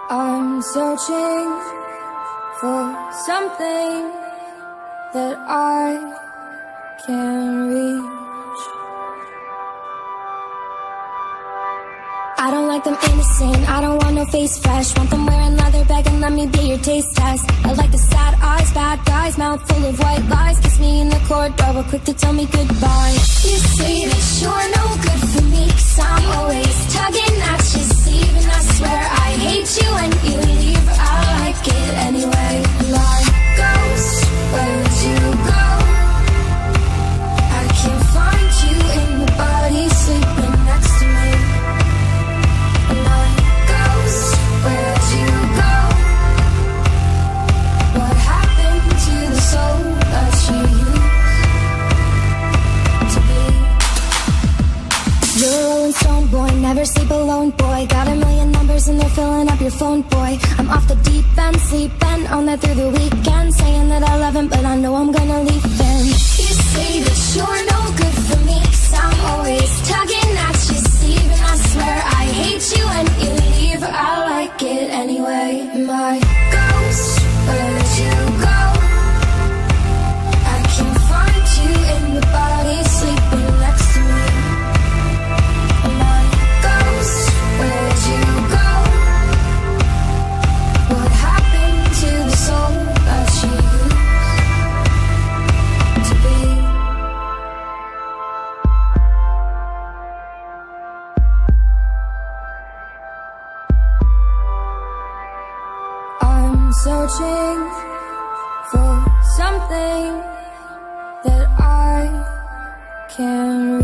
I'm searching for something that I can reach. I don't like them innocent, I don't want no face fresh. Want them wearing leather bag and let me be your taste test. I like the sad eyes, bad guys, mouth full of white lies. Kiss me in the corridor, but quick to tell me goodbye. You say that you're no good for me, 'cause I'm always tugging at your sleeve. And I swear I hate you when you leave, I like it anyway. Like ghost, where'd you go? I can't find you in the body sleeping next to me. Like ghost, where'd you go? What happened to the soul that you used to be? You're a rolling stone boy, never sleep alone boy. Got a million numbers and they're filling up your phone boy. I'm off the deep end, sleeping on that through the weekend. Saying that I love him, but I know I'm gonna leave him. You say that you're no good for me, 'cause I'm always tugging at your sleeve. And I swear I hate you when you leave, I like it anyway. My ghost, where'd you go? I can't find you in the body sleeping next to me. My ghost, where'd you go? What happened to the soul that you used to be? I'm searching for something that I can